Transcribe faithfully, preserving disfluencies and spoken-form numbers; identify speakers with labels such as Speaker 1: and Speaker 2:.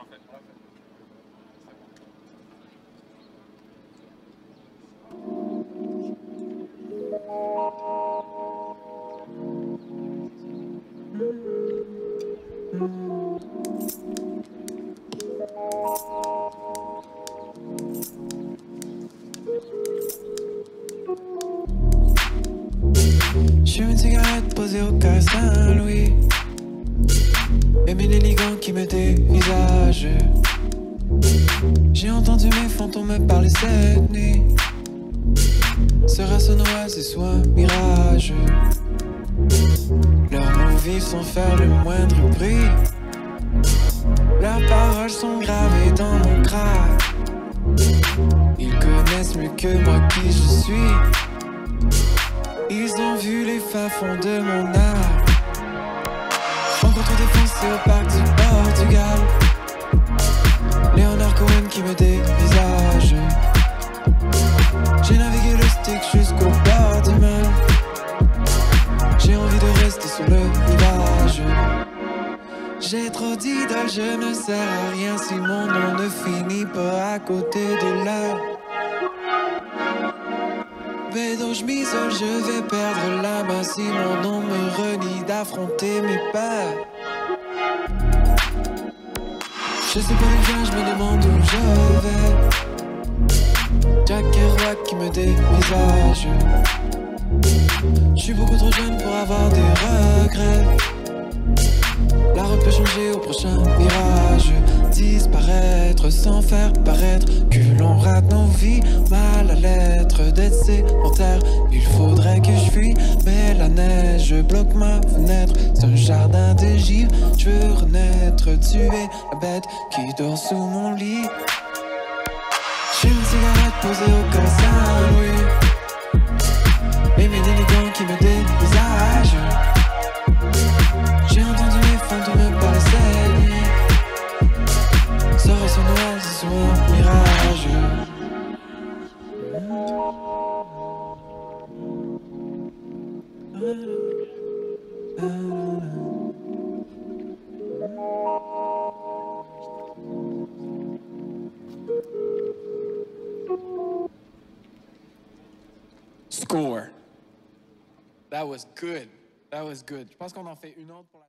Speaker 1: fait, on l'a fait.
Speaker 2: J'fume une cigarette posée au cas Saint-Louis. Et mes élégants qui me dévisagent. J'ai entendu mes fantômes me parler cette nuit. Sera-ce un oasis ou un mirage? Leurs mots vivent sans faire le moindre bruit. Leurs paroles sont gravées dans mon crâne. Ils connaissent mieux que moi qui je suis. Ils ont vu les fins fonds de mon âme. Encore trop défoncé au parc du Portugal. Léonard Cohen qui me dévisage. J'ai navigué le stick jusqu'au bord du mal. J'ai envie de rester sur le rivage. J'ai trop d'idoles, je ne sers à rien si mon nom ne finit pas à côté de l'heure. Bédo, je m'isole, je vais perdre la main si mon nom me renie d'affronter mes peurs. Je sais pas où je me demande où je vais. Jack Kerouac qui me dévisage. Je suis beaucoup trop jeune pour avoir des regrets. La route peut changer au prochain virage. Disparaître sans faire paraître que l'on rate nos vies. Mal à l'être d'être sédentaire. Il faudrait que je fuis, mais la neige bloque ma fenêtre. C'est un jardin de givre. Je veux renaître, tuer la bête qui dort sous mon lit. J'ai une cigarette posée au col Saint-Louis. Et mes élégants qui me dévisagent. J'ai entendu mes fantômes me parler cette nuit. Sera-ce un oasis ou un mirage?
Speaker 3: Score. That was good. That was good. Je pense qu'on en fait une autre pour la...